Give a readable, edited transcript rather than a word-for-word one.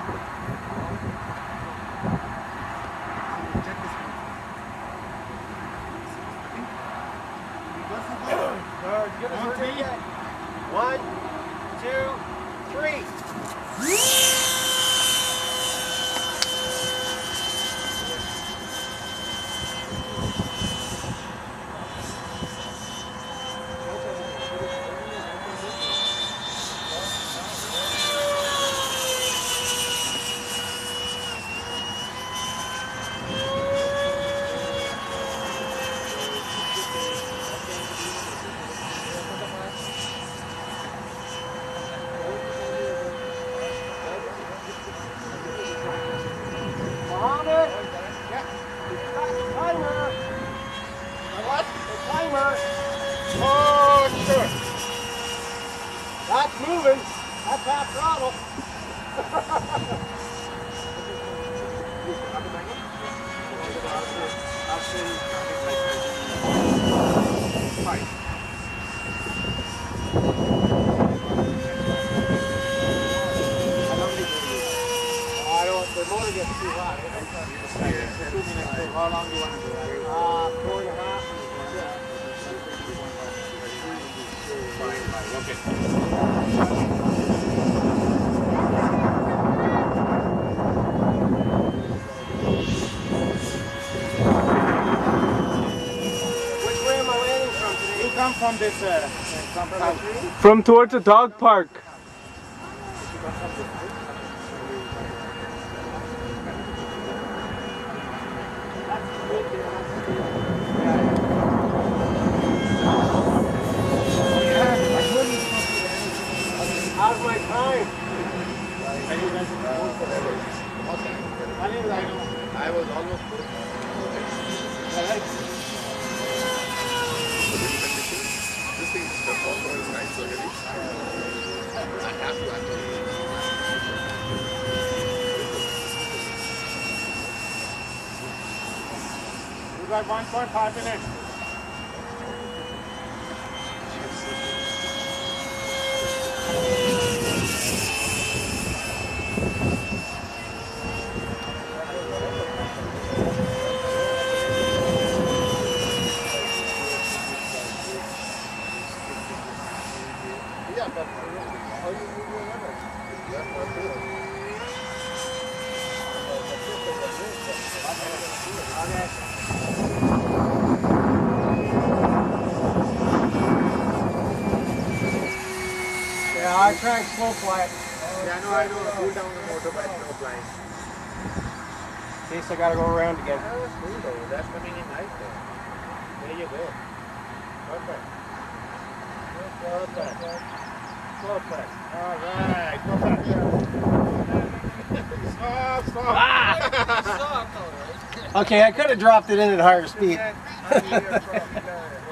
One, two, three. Oh, sure. That's moving. That's half throttle. The motor gets too hot. How long do you want to do that? 4.5. Fine, okay. Which way am I landing from today? You come from this, From towards the dog park. How's my time? I was almost good. This thing is nice already. I have to actually. We got 1.5 minutes. Yeah, I tried slow fly. Yeah, no, I know. Cool down the motor, but no flying. In case I gotta go around again. That's cool though. That's coming in nice though. There you go. Perfect. Perfect. Perfect. All right. Perfect. Stop. Okay, I could have dropped it in at higher speed.